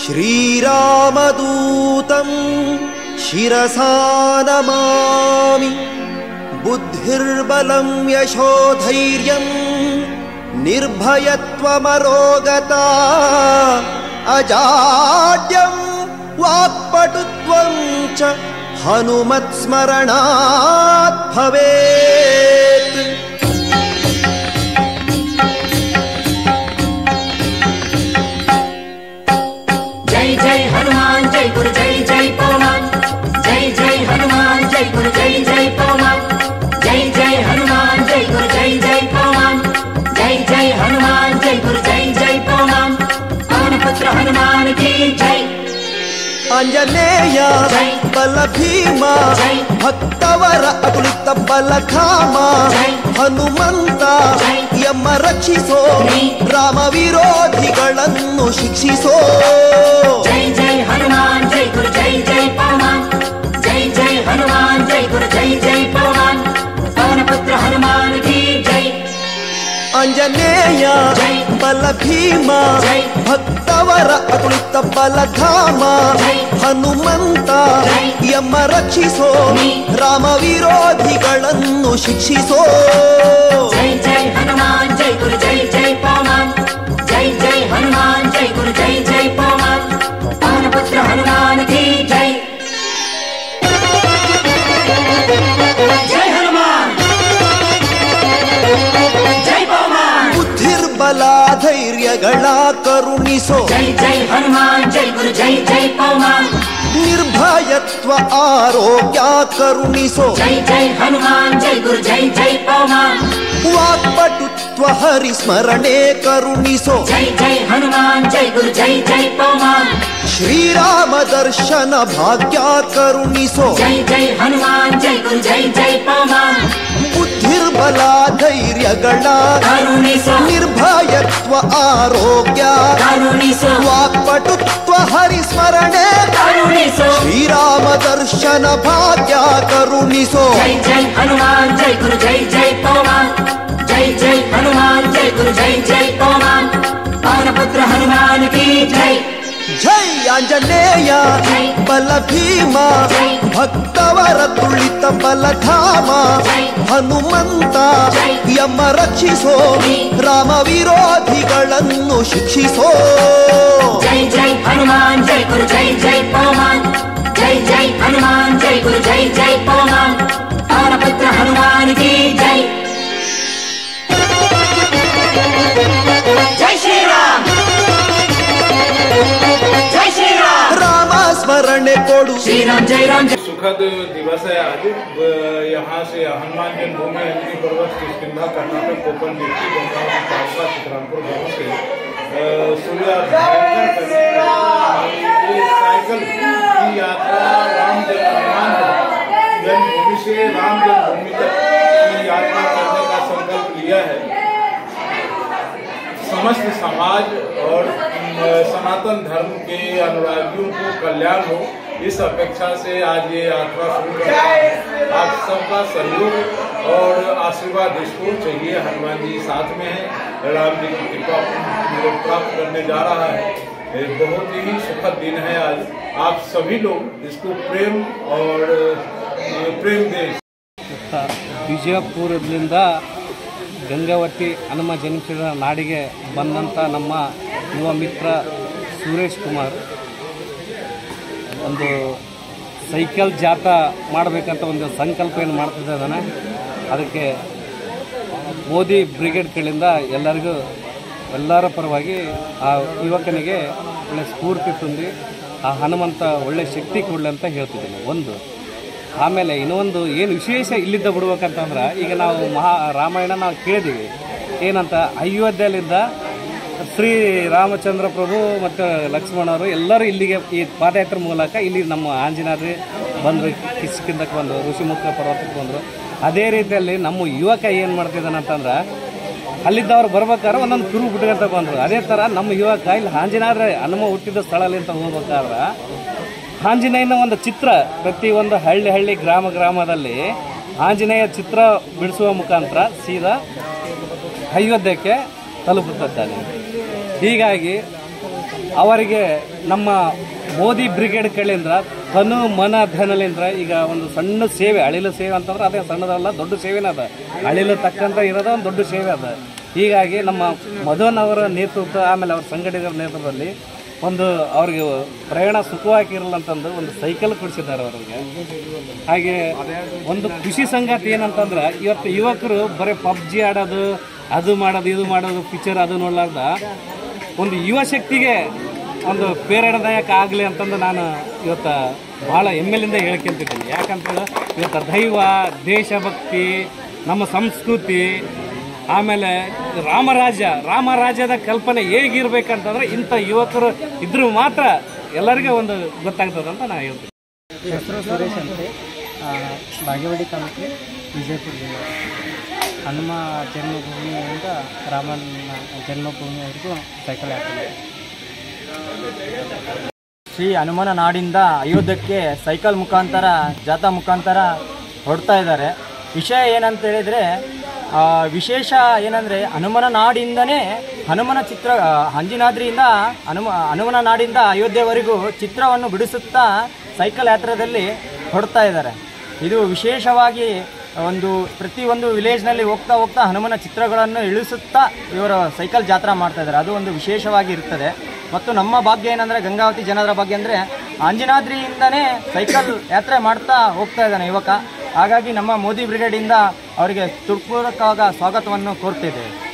ಶ್ರೀರಾಮದೂತಂ ಶಿರಸಾ ನಮಾಮಿ. ಬುದ್ಧಿರ್ಬಲಂ ಯಶೋಧೈರ್ಯಂ ನಿರ್ಭಯತ್ವಮರೋಗತಾ ಅಜಾಡ್ಯಂ ವಾಕ್ಪಟುತ್ವಂ ಚ ಹನುಮತ್ಸ್ಮರಣಾತ್ ಭವೇತ್. ಜೈ ಜೈ ಹನುಮಾನ್ ಜೈ ಗುರು ಜೈ ಜೈ ಪವಮಾನ್. ಜೈ ಜೈ ಹನುಮಾನ್ ಜೈ ಗುರು ಜೈ ಜೈ ಪವಮಾನ್. ಜೈ ಜೈ ಹನುಮಾನ್ ಜೈ ಗುರು ಜೈ ಜೈ ಪವಮಾನ್. ಜೈ ಜೈ ಹನುಮಾನ್ ಜೈ ಗುರು ಜೈ ಜೈ ಪವಮಾನ್. ಪವನ ಪುತ್ರ ಹನುಮಾನ್ ಕಿ ಜೈ. ಆಂಜನೇಯ ಬಲ ಭೀಮ ಭಕ್ತವರ ಅತುಲಿತ ಬಲಧಾಮ. ಹನುಮಂತ ಯಮ ರಕ್ಷಿಸೋ ರಾಮ ವಿರೋಧಿಗಳನ್ನು ಶಿಕ್ಷಿಸೋ. ಜೈ ಜೈ ಹನುಮಾನ್ ಜೈ ಗುರು ಜೈ ಜೈ ಪವಮಾನ್. ಜೈ ಜೈ ಹನುಮಾನ್ ಜೈ ಗುರು ಜೈ ಜೈ ಪವಮಾನ್. ಪವನ ಪುತ್ರ ಹನುಮಾನ್ ಕಿ ಜೈ. ಆಂಜನೇಯ ಬಲ ಭೀಮ ಭಕ್ತವರ ಅತುಲಿತ ಬಲಧಾಮ. ಹನುಮಂತ ಯಮ ರಕ್ಷಿಸೋ ರಾಮ ವಿರೋಧಿಗಳನ್ನು ಶಿಕ್ಷಿಸೋ. ಜೈ ಜೈ ಹನುಮಾನ್ ಜೈ ಗುರು ಜೈ ಜೈ ಪವಮಾನ್. ಜೈ ಜೈ ಹನುಮಾನ್ ಜೈ ಗುರು ಜೈ ಜೈ ಪವಮಾನ್. ಪವನ ಪುತ್ರ ಹನುಮಾನ್ ಕಿ ಜೈ. ಜೈ ಹನುಮಾನ್ ಜೈ ಪವಮಾನ್. ಬುದ್ಧಿರ್ಬಲ ಧೈರ್ಯಗಳ ಕರುಣಿಸೋ. ಜೈ ಜೈ ಹನುಮಾನ್ ಜೈ ಗುರು ಜೈ ಜೈ ಪವಮಾನ್. ನಿರ್ಭಯತ್ವ ಆರೋಗ್ಯ ಕರುಣಿಸೋ. ಜೈ ಜೈ ಹನುಮಾನ್ ಜೈ ಗುರು ಜೈ ಜೈ ಪವಮಾನ್. ವಾಕ್ಪಟುತ್ವ ಹರಿಸ್ಮರಣೆ ಕರುಣಿಸೋ. ಜೈ ಜೈ ಹನುಮಾನ್ ಜೈ ಗುರು ಜೈ ಜೈ ಪವಮಾನ್. ಶ್ರೀರಾಮ ದರ್ಶನ ಭಾಗ್ಯ ಕರುಣಿಸೋ. ಜೈ ಜೈ ಹನುಮಾನ್ ಜೈ ಗುರು ಜೈ ಜೈ ಪವಮಾನ್. ಬುದ್ಧಿರ್ಬಲ ಧೈರ್ಯಗಳ ಕರುಣಿಸೋ. ನಿರ್ಭಯತ್ವ ಆರೋಗ್ಯ ಕರುಣಿಸೋ. ವಾಕ್ಪಟುತ್ವ ಹರಿಸ್ಮರಣೆ ಕರುಣಿಸೋ. ಶ್ರೀರಾಮ ದರ್ಶನ ಭಾಗ್ಯ ಕರುಣಿಸೋ. ಜೈ ಜೈ ಹನುಮಾನ್ ಜೈ ಗುರು ಜೈ ಜೈ ಪವಮಾನ್. ಜೈ ಜೈ ಹನುಮಾನ್ ಜೈ ಗುರು ಜೈ ಜೈ ಪವಮಾನ್. ಪವನ ಪುತ್ರ ಹನುಮಾನ್ ಕಿ ಜೈ. ಜೈ ಆಂಜನೇಯ ಬಲ ಭೀಮ ಭಕ್ತವರ ತುಳಿತ ಬಲಧಾಮ. ಹನುಮಂತ ಯಮ ರಕ್ಷಿಸೋ ರಾಮ ವಿರೋಧಿಗಳನ್ನು ಶಿಕ್ಷಿಸೋ. ಜೈ ಜೈ ಹನುಮಾನ್ ಜೈ ಗುರು ಜೈ ಜೈ ಪವಮಾನ್. ಜೈ ಜೈ ಹನುಮಾನ್ ಜೈ ಗುರು ಜೈ ಜೈ ಪವಮಾನ್. ಪವನ ಪುತ್ರ ಹನುಮಾನ್ ಕಿ ಜೈ. ಜೈ ಶ್ರೀರಾಮ್ जय श्री राम. राम स्मरणे कोडू श्री राम जय राम. सुखद दिवस है आज. यहाँ से हनुमान जन्मभूमि हल्दी पर्वत किष्किंधा कर्नाटक कोपन डिस्ट्रिक्ट गंगावती तालुका चित्रांपुर गाँव से सूर्याधार साइकिल की यात्रा राम जन्मभूमि से राम जन्मभूमि तक की यात्रा करने का संकल्प लिया है. समस्त समाज और सनातन धर्म के अनुरागियों को कल्याण हो, इस अपेक्षा से आज ये यात्रा शुरू करना है. आप सबका सहयोग और आशीर्वाद इसको चाहिए. हनुमान जी साथ में हैं, राम जी की कृपा प्राप्त करने जा रहा है. बहुत ही सुखद दिन है आज. आप सभी लोग इसको प्रेम और प्रेम दें. ವಿಜಯಪುರದಿಂದ ಗಂಗಾವತಿ ಹನುಮ ಜನ್ಮಸ್ಥಳ ನಾಡಿಗೆ ಬಂದಂಥ ನಮ್ಮ ಯುವ ಮಿತ್ರ ಸುರೇಶ್ ಕುಮಾರ್ ಒಂದು ಸೈಕಲ್ ಜಾಥಾ ಮಾಡಬೇಕಂತ ಒಂದು ಸಂಕಲ್ಪ ಏನು ಮಾಡ್ತಿದ್ದಾನೆ. ಅದಕ್ಕೆ ಮೋದಿ ಬ್ರಿಗೇಡ್ ಕಡೆಯಿಂದ ಎಲ್ಲರ ಪರವಾಗಿ ಆ ಯುವಕನಿಗೆ ಒಳ್ಳೆ ಸ್ಫೂರ್ತಿ ತುಂಬಿ ಆ ಹನುಮಂತ ಒಳ್ಳೆ ಶಕ್ತಿ ಕೊಡಲಿ ಅಂತ ಹೇಳ್ತಿದ್ದೀನಿ. ಒಂದು ಆಮೇಲೆ ಇನ್ನೊಂದು ಏನು ವಿಶೇಷ ಇಲ್ಲಿದ್ದ ಬಿಡ್ಬೇಕಂತಂದ್ರೆ, ಈಗ ನಾವು ರಾಮಾಯಣ ನಾವು ಕೇಳಿದ್ದೀವಿ ಏನಂತ, ಅಯೋಧ್ಯೆಯಲ್ಲಿದ್ದ ಶ್ರೀ ರಾಮಚಂದ್ರ ಪ್ರಭು ಮತ್ತು ಲಕ್ಷ್ಮಣರು ಎಲ್ಲರೂ ಇಲ್ಲಿಗೆ ಈ ಪಾದಯಾತ್ರೆ ಮೂಲಕ ಇಲ್ಲಿ ನಮ್ಮ ಆಂಜನೇಯರು ಬಂದರು, ಕಿಷ್ಕಿಂಧಕ್ಕೆ ಬಂದರು, ಋಷಿಮುಖ ಪರ್ವತಕ್ಕೆ ಬಂದರು. ಅದೇ ರೀತಿಯಲ್ಲಿ ನಮ್ಮ ಯುವಕ ಏನು ಮಾಡ್ತಿದ್ದಾನೆ ಅಂತಂದ್ರೆ, ಅಲ್ಲಿದ್ದವ್ರು ಬರ್ಬೇಕಾದ್ರೆ ಒಂದೊಂದು ಕುರು ಬಿಟ್ಕೊಂತ ಬಂದರು. ಅದೇ ಥರ ನಮ್ಮ ಯುವಕ ಇಲ್ಲಿ ಆಂಜನೇಯರ ಹನುಮ ಹುಟ್ಟಿದ ಸ್ಥಳಲ್ಲಿ ಅಂತ ಹೋಗ್ಬೇಕಾದ್ರೆ ಆಂಜನೇಯನ ಒಂದು ಚಿತ್ರ ಪ್ರತಿ ಒಂದು ಹಳ್ಳಿ ಗ್ರಾಮದಲ್ಲಿ ಆಂಜನೇಯ ಚಿತ್ರ ಬಿಡಿಸುವ ಮುಖಾಂತರ ಸೀದಾ ಅಯೋಧ್ಯಕ್ಕೆ ತಲುಪುತ್ತಿದ್ದಾನೆ. ಹೀಗಾಗಿ ಅವರಿಗೆ ನಮ್ಮ ಮೋದಿ ಬ್ರಿಗೇಡ್ ಕಡೆಯಿಂದ ತನು ಮನ ಧನಲಿಂದ ಈಗ ಒಂದು ಸಣ್ಣ ಸೇವೆ, ಅಳಿಲು ಸೇವೆ ಅಂತಂದ್ರೆ ಅದೇ ಸಣ್ಣದಲ್ಲ, ದೊಡ್ಡ ಸೇವೆನೇ ಅದ. ಅಳಿಲು ತಕ್ಕಂತ ಇರೋದ ಒಂದು ದೊಡ್ಡ ಸೇವೆ ಅದ. ಹೀಗಾಗಿ ನಮ್ಮ ಮಧುನ್ ಅವರ ನೇತೃತ್ವ, ಆಮೇಲೆ ಅವ್ರ ಸಂಘಟಕರ ನೇತೃತ್ವದಲ್ಲಿ ಒಂದು ಅವ್ರಿಗೆ ಪ್ರಯಾಣ ಸುಖವಾಗಿರಲ್ಲ ಅಂತಂದು ಒಂದು ಸೈಕಲ್ ಕೊಡಿಸಿದ್ದಾರೆ ಅವರಿಗೆ. ಹಾಗೆ ಒಂದು ಖುಷಿ ಸಂಗತಿ ಏನಂತಂದ್ರೆ, ಇವತ್ತು ಯುವಕರು ಬರೀ ಪಬ್ಜಿ ಆಡೋದು, ಅದು ಮಾಡೋದು, ಇದು ಮಾಡೋದು, ಪಿಕ್ಚರ್ ಅದು ನೋಡ್ಲಾರ್ದ ಒಂದು ಯುವ ಶಕ್ತಿಗೆ ಒಂದು ಪ್ರೇರಣಾದಾಯಕ ಆಗಲಿ ಅಂತಂದು ನಾನು ಇವತ್ತು ಭಾಳ ಹೆಮ್ಮೆಲಿಂದ ಹೇಳ್ಕೊಂತಿದ್ದೀನಿ. ಯಾಕಂತಂದ್ರೆ ಇವತ್ತು ದೈವ, ದೇಶಭಕ್ತಿ, ನಮ್ಮ ಸಂಸ್ಕೃತಿ, ಆಮೇಲೆ ರಾಮರಾಜ್ಯದ ಕಲ್ಪನೆ ಹೇಗಿರ್ಬೇಕಂತಂದ್ರೆ ಇಂಥ ಯುವಕರು ಇದ್ರೂ ಮಾತ್ರ ಎಲ್ಲರಿಗೂ ಒಂದು ಗೊತ್ತಾಗ್ತದೆ ಅಂತ ನಾನು ಹೇಳ್ತೀನಿ. ಹೆಸರು ಸುರೇಶ್ ಅಂತೆ, ಬಾಗೇವಾಡಿ ತಾಲೂಕು, ವಿಜಯಪುರ ಜಿಲ್ಲೆ. ಹನುಮ ಜನ್ಮಭೂಮಿಯಿಂದ ರಾಮನ ಜನ್ಮಭೂಮಿವರೆಗೂ ಸೈಕಲ್ ಯಾತ್ರೆ. ಶ್ರೀ ಹನುಮನ ನಾಡಿಂದ ಅಯೋಧ್ಯಕ್ಕೆ ಸೈಕಲ್ ಮುಖಾಂತರ, ಜಾಥಾ ಮುಖಾಂತರ ಹೊರಡ್ತಾ ಇದ್ದಾರೆ. ವಿಷಯ ಏನಂತ ಹೇಳಿದರೆ, ವಿಶೇಷ ಏನಂದರೆ ಹನುಮನ ನಾಡಿಂದನೇ ಹನುಮನ ಚಿತ್ರ, ಅಂಜನಾದ್ರಿಯಿಂದ ಹನುಮನ ನಾಡಿಂದ ಅಯೋಧ್ಯೆವರೆಗೂ ಚಿತ್ರವನ್ನು ಬಿಡಿಸುತ್ತಾ ಸೈಕಲ್ ಯಾತ್ರೆಯಲ್ಲಿ ಹೊರಡ್ತಾ ಇದ್ದಾರೆ. ಇದು ವಿಶೇಷವಾಗಿ ಪ್ರತಿಯೊಂದು ವಿಲೇಜ್ನಲ್ಲಿ ಹೋಗ್ತಾ ಹೋಗ್ತಾ ಹನುಮನ ಚಿತ್ರಗಳನ್ನು ಇಳಿಸುತ್ತಾ ಇವರು ಸೈಕಲ್ ಜಾತ್ರಾ ಮಾಡ್ತಾ ಇದ್ದಾರೆ. ಅದು ಒಂದು ವಿಶೇಷವಾಗಿ ಇರ್ತದೆ. ಮತ್ತು ನಮ್ಮ ಭಾಗ್ಯ ಏನಂದರೆ, ಗಂಗಾವತಿ ಜನರ ಭಾಗ್ಯ ಅಂದರೆ ಅಂಜನಾದ್ರಿಯಿಂದನೇ ಸೈಕಲ್ ಯಾತ್ರೆ ಮಾಡ್ತಾ ಹೋಗ್ತಾ ಇದ್ದಾನೆ ಯುವಕ. ಹಾಗಾಗಿ ನಮ್ಮ ಮೋದಿ ಬ್ರಿಗೇಡಿಂದ ಅವರಿಗೆ ತುರ್ಪೂರ್ವಕವಾದ ಸ್ವಾಗತವನ್ನು ಕೋರ್ತಿದ್ದೇವೆ.